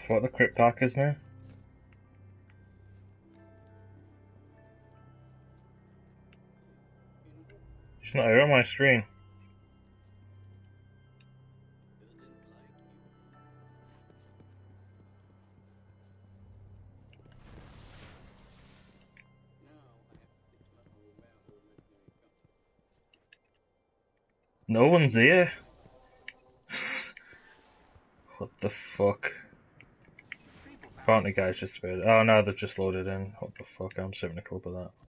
What the Crypt Park is now? She's not here on my screen. No one's here. What the fuck? Apparently guys just appeared. Oh no, they've just loaded in. What the fuck, I'm sitting in a clip of that.